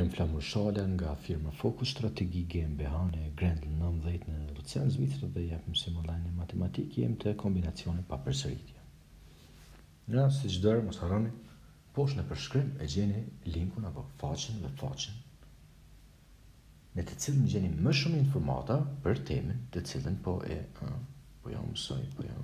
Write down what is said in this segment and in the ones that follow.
jam Flamur Shala nga firma Focus Strategi GmbH në Grendel 19 në Lucerne, Zvicër dhe japim sim online matematik, jem të kombinacione pa përsëritje. Nga si çdo mos harroni, poshtë në përshkrim e gjeni linkun apo faqen dhe faqen në të cilën gjeni më shumë informata për temën të cilën po ja mësoj,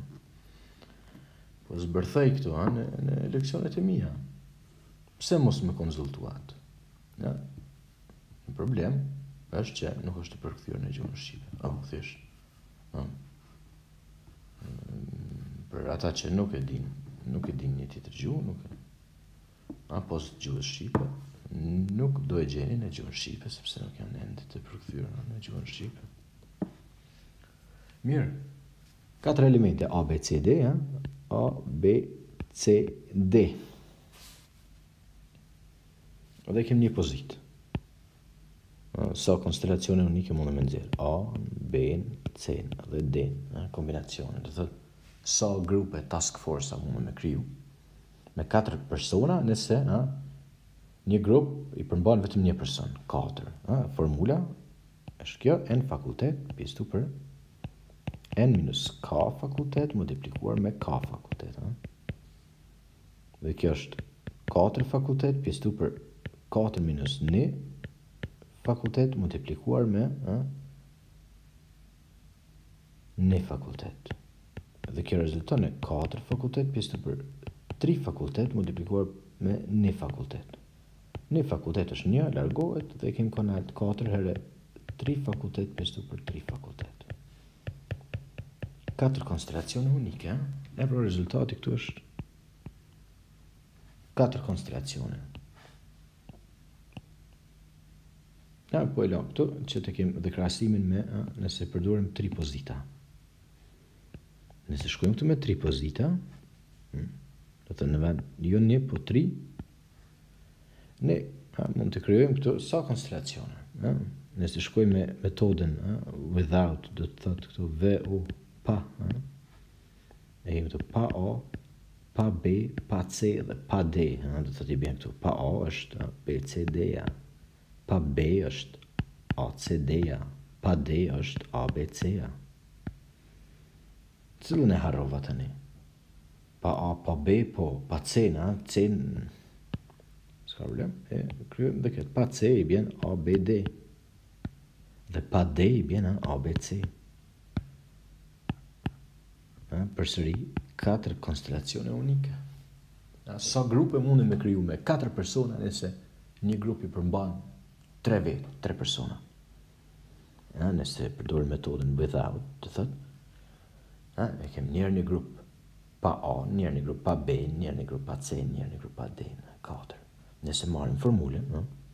po zbërthej këtu në leksionet e mia. Pse mos më konsultuat? Ja, një problem është që nuk është të përkthyer në gjuhën shqipe. Thjesht. Për ata që nuk e din një tjetër gjuhë, apo gjuhën shqipe, nuk do e gjeni në gjuhën shqipe sepse nuk janë ende të përkthyer në gjuhën shqipe. Mirë. 4 elemente A, B, C, D, A, B, C, D. Dhe kemi një pozitë. Sa konstelacione unike mund të nxjerr? A, B, C dhe D, kombinacione. Do thotë sa grupe task force mund të kriju me 4 persona nëse një grup i përmban vetëm një person, 4. Formula është kjo, n fakultet pjesë për n minus k fakultet multiplikuar me k fakultet. Dhe kjo është 4 fakultet pjesë për 4 minus 1 fakultet multiplikuar me 1 fakultet. Dhe kjo rezulton në 4 fakultet pjesë për 3 fakultet multiplikuar me 1 fakultet. 1 fakultet është 1, largohet dhe kemi konalt 4 herë 3 fakultet pjesë për 3 fakultet. 4 konstelacione unike, e pra rezultati këtu është 4 konstelacione. Po e lam këtu që të kemë dhe krahasimin me nëse përdorim 3 pozita. Nëse shkojmë këtu me 3 pozita, do të në vend jo 1 po 3, ne mund të krijojmë këtu sa konstelacione. Nëse shkojmë me metodën without, do të thotë këtu VU pa, e kemi këtu pa A, pa B, pa C dhe pa D, do të thotë i bën këtu pa A është B C D-ja. Pa B është ACD-ja, pa D është ABC-ja. Cilën e harrova tani? Pa A, pa B, po, pa C, C, s'ka problem, kryojmë dhe këtë. Pa C i bjen ABD, dhe pa D i bjen ABC. Përsëri, 4 konstelacione unike. Sa grupe mundin me kriju me 4 persona nëse një grup i përmban 3 vetë, 3 persona. Nëse përdorim metodën without, të thëtë, e kem një grup pa A, një grup pa B, një grup pa C, një grup pa D, 4. Nëse marrim formulën,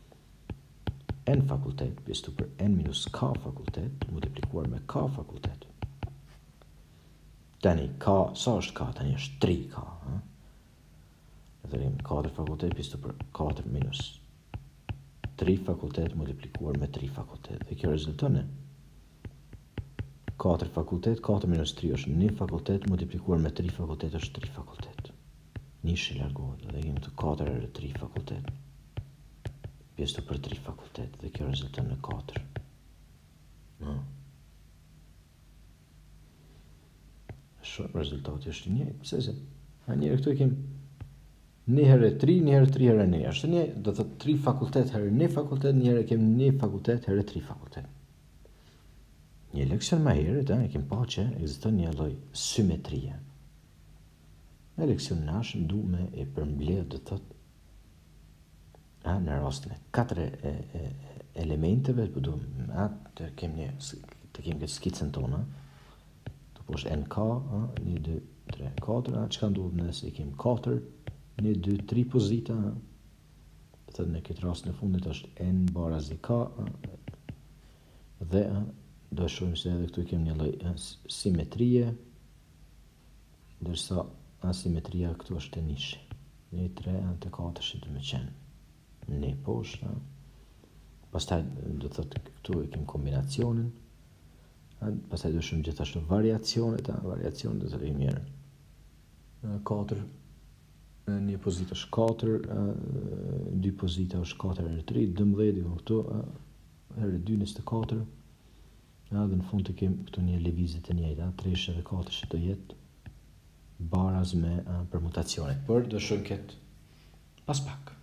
n fakultet pjesë për n minus k fakultet multiplikuar me k fakultet. Tani, k, sa është k? Tani është 3k. Dhe rrim 4 fakultet pjesë për 4 minus 3 fakultet multiplikuar me 3 fakultet. Dhe kjo rezulton në 4 fakultet, 4 minus 3 është 1 fakultet multiplikuar me 3 fakultet është 3 fakultet. Nishi largohet, dhe kemi të 4 herë 3 fakultet. Pjesë për 3 fakultet, dhe kjo rezulton në 4. Shumë rezultati është një, pse se? Njëre këtu e kemi 1 herë 3, 1 herë 3 herë 1. Është një, do të 3 fakultet herë 1 fakultet, një herë kemi 1 fakultet herë 3 fakultet. Një leksion më herët, e kemi pa që ekziston një lloj symetrie. Në leksion nashëm du me e përmbledh, do thotë, në rastin e 4 elementeve, të kemi këtë skicën tonë, të po është NK, 1, 2, 3, 4, që ka ndodhë nëse i kemi 4, 1, 2, 3 pozita, dhe të në këtë rast në fundit është n barazi k, dhe do shohim se edhe këtu kemi një lloj simetrie, ndërsa asimetria këtu është të nishi. 1, 3, të 4 është të me qenë. Në poshtë, pastaj do të thotë këtu e kemi kombinacionin, pastaj do shohim gjithashtu variacionet, variacionet do të rrim mirë. 4 një pozitë është 4, 2 pozita është 4 herë 3, 12 diku këtu, herë 2, 24, dhe në fund të kemë këtu një lëvizje të njëjta, 3 edhe 4 që do jetë baraz me permutacione. Por do shohim këtë pas pak.